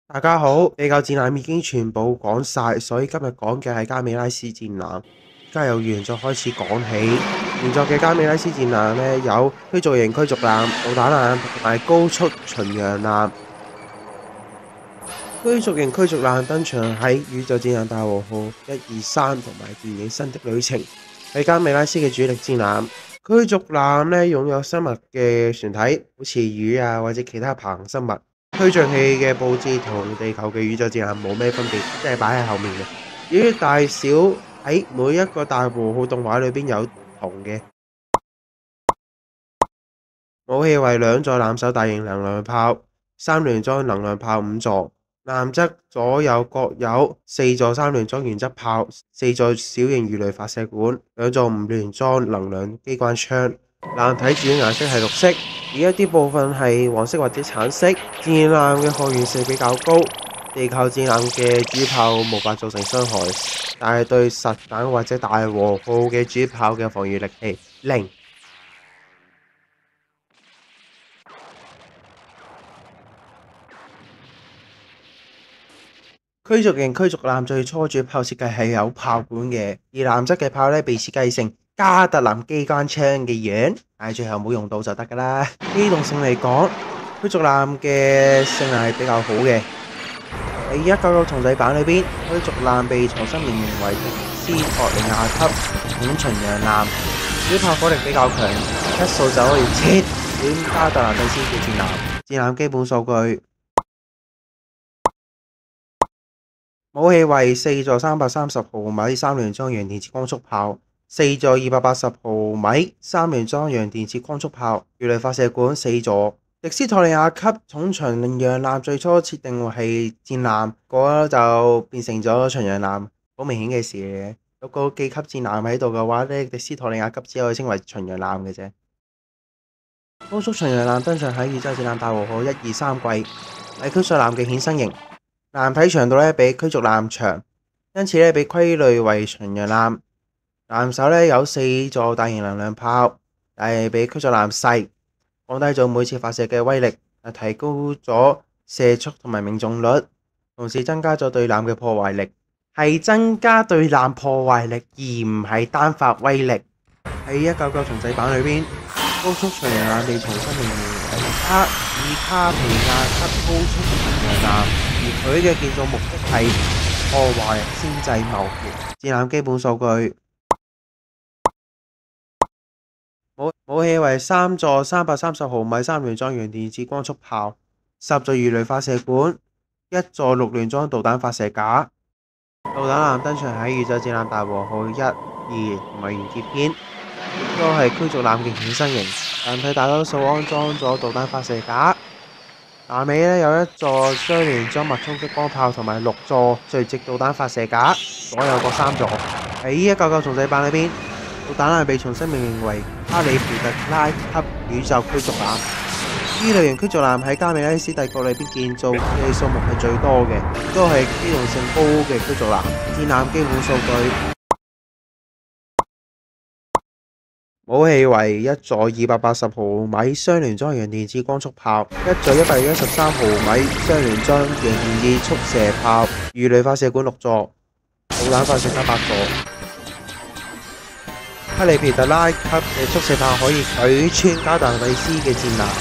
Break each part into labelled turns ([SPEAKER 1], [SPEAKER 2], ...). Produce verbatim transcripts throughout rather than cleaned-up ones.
[SPEAKER 1] 大家好，地球戰艦已經全部講晒，所以今日講嘅係加美拉斯戰艦。家由原作開始講起，原作嘅加美拉斯戰艦呢，有驅逐型驅逐艦、導彈艦同埋高速巡洋艦。驅逐型驅逐艦登場喺宇宙戰艦大和號一二三同埋電影新的旅程，係加美拉斯嘅主力戰艦。驅逐艦呢，擁有生物嘅船體，好似魚啊或者其他爬行生物。推進器嘅佈置同地球嘅宇宙戰艦冇咩分別，即係擺喺後面嘅。至於大小喺每一個大和號動畫裏邊有唔同嘅。武器為兩座艦首大型能量炮，三聯裝能量炮五座，艦側左右各有四座三聯裝原子炮，四座小型魚雷發射管，兩座五聯裝能量機關槍。艦體主要顏色係綠色，而一啲部分係黃色或者橙色。戰艦嘅抗禦性比較高，地球戰艦嘅主炮無法造成傷害，但係對實彈或者大和號嘅主炮嘅防禦力係零。驅逐型驅逐艦最初主炮設計係有炮管嘅，而艦側嘅炮咧被設計成加特林機關槍嘅樣，但係最後冇用到就得噶啦。機動性嚟講，驅逐艦嘅性能係比較好嘅。喺一九九重製版裏邊，驅逐艦被重新命名為迪斯托利亞級總巡洋艦，主炮火力比較強，一掃就可以切斷加特蘭蒂斯嘅戰艦。戰艦基本數據。武器為四座三百三十毫米三聯裝洋電子光速炮，四座二百八十毫米三聯裝洋電子光速炮，魚雷發射管四座。迪斯托利亞級重巡洋艦最初設定係戰艦，嗰就變成咗巡洋艦，好明顯嘅事嘅。有個幾級戰艦喺度嘅話呢，迪斯托利亞級只可以稱為巡洋艦嘅啫。高速巡洋艦登場喺宇宙戰艦大和號一二三季，係驅逐艦嘅衍生型。艦體長度咧比驅逐艦長，因此咧被歸類為巡洋艦。艦首咧有四座大型能量炮，但係比驅逐艦細，降低咗每次發射嘅威力，提高咗射速同埋命中率，同時增加咗對艦嘅破壞力，係增加對艦破壞力而唔係單發威力。喺一九九重製版裏邊，高速巡洋艦被重新命名為卡爾卡皮亞級高速巡洋艦。而佢嘅建造目的係破壞先制貿易。戰艦基本數據，武武器為三座三百三十毫米三聯裝洋電子光速炮，十座魚雷發射管，一座六聯裝導彈發射架。導彈艦登場喺宇宙戰艦大和號一、二同埋完結篇，亦都係驅逐艦嘅衍生型。艦體大多數安裝咗導彈發射架。艦尾咧有一座雙聯裝脈衝激光炮同埋六座垂直導彈發射架，左右各三座。喺一九九重製版裏邊，導彈艦被重新命名為哈里培特拉級宇宙驅逐艦。呢類型驅逐艦喺加美拉斯帝國裏邊建造嘅數目係最多嘅，都係機動性高嘅驅逐艦。戰艦基本數據。武器為一座二百八十毫米雙聯裝洋電子光速炮，一座一百一十三毫米雙聯裝洋電子速射炮，魚雷發射管六座，導彈發射架八座。克里皮特拉級嘅速射炮可以懟穿加特蘭蒂斯嘅戰艦。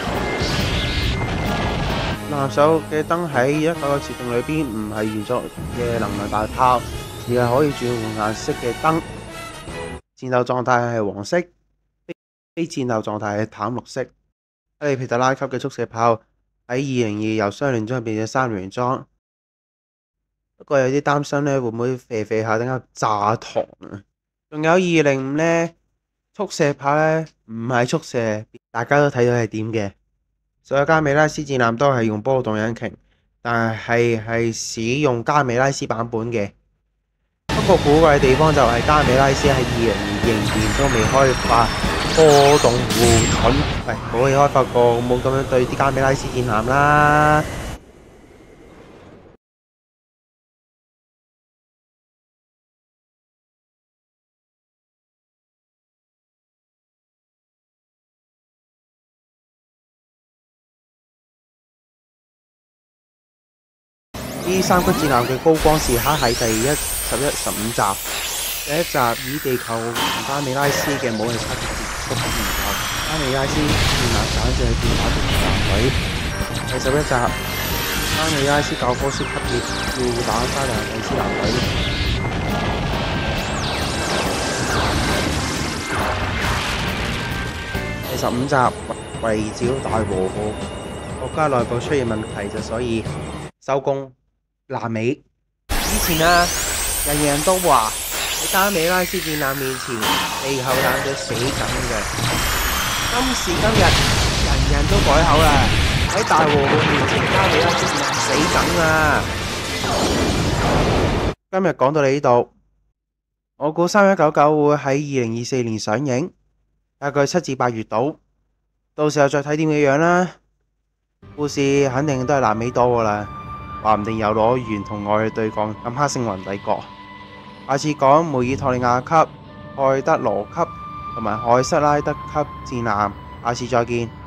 [SPEAKER 1] 艦首嘅燈喺一九九設定裏邊唔係原作嘅能量大炮，而係可以轉換顏色嘅燈。戰鬥狀態係黃色，非戰鬥狀態係淡綠色。克里皮特拉級嘅速射炮喺二零二由雙聯裝變咗三聯裝，不過有啲擔心咧，會唔會肥肥下等間炸膛啊？仲有二零五呢，速射炮咧唔係速射，大家都睇到係點嘅。所有加美拉斯戰艦都係用波動引擎，但係係使用加美拉斯版本嘅。不過古怪嘅地方就係加美拉斯喺二零二零年都未開發波動護盾，喂，冇去開發過，冇咁樣對啲加美拉斯戰艦啦。 呢三級戰艦嘅高光時刻喺第一、十一、十五集。第一集以地球同加美拉斯嘅武器差別結束然後，加美拉斯戰艦斬咗去電打敵艦隊。第十一集，加美拉斯教科書級別要打加良第斯艦隊。第十五集，圍剿大和號，國家內部出現問題就所以收工。爛尾。以前啊，人人都話喺加美拉斯戰艦面前，地球艦隊死梗嘅。今時今日，人人都改口啦，喺大和號面前，加美拉斯戰艦死梗啊！今日講到你呢度，我估三一九九會喺二零二四年上映，大概七至八月度，到時候再睇點嘅樣啦。故事肯定都係爛尾多噶啦。話唔定又攞鉛同愛去對抗暗黑星雲帝國。下次講梅爾托利亞級、蓋德羅級同埋海瑟拉德級戰艦，下次再見。